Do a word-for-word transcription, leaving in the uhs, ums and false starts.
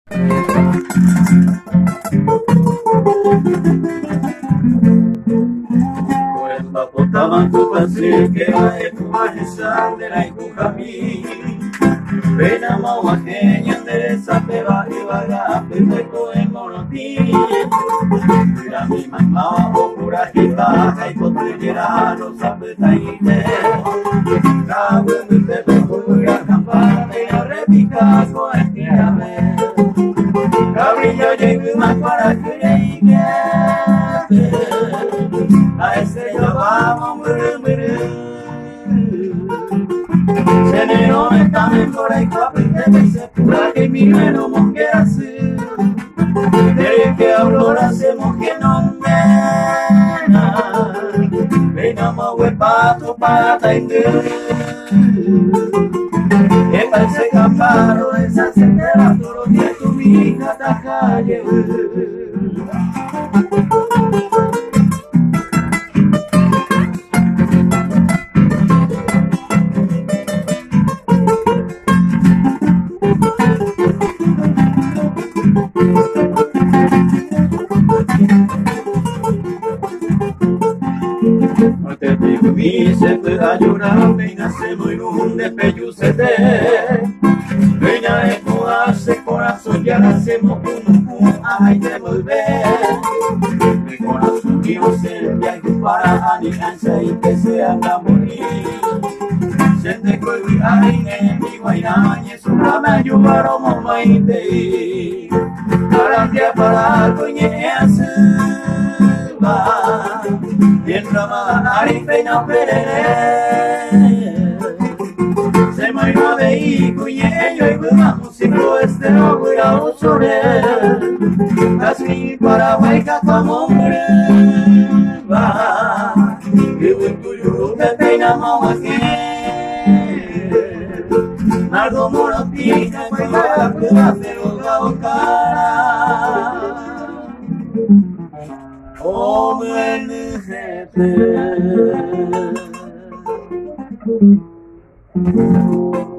Taman tu pasir que va a tu majestad de la Icujamí. Pena mauajeña endereza peba y vaga perfecto en monotí. Mira mi mamá o pura jibaja y potrillera los apetaites. Cabe mi pepe pura campana y la repica con este ave. Cabrillo llegue más para que llegue. A ese ya vamos, muru, muru. Se negó esta mejor y capite que se pura que mi mero monje hace. Desde que ahora hacemos que no nena. Venamos huepato para y que parece caparo esa sendera toro que tu hija ta calle. No te digo mi se pueda llorar, venga se muy un despeyucete. Venga de todarse corazón, ya la hacemos un un ay de volver. Mi corazón mío se le viaje para anicarse y que se haga morir. Se te cohibi ay en mi guayna, y eso no me ayudaron a maite. Para que para algo y ese va. Bien ramada, arife no perere. Se me iba de hijo y ello y buena músico este no voy a usurer. Así para hueca como hombre va. Que buen tuyo te peinamos aquí. Nardo moro pica y la prueba pero la cara. Oh, buen jefe.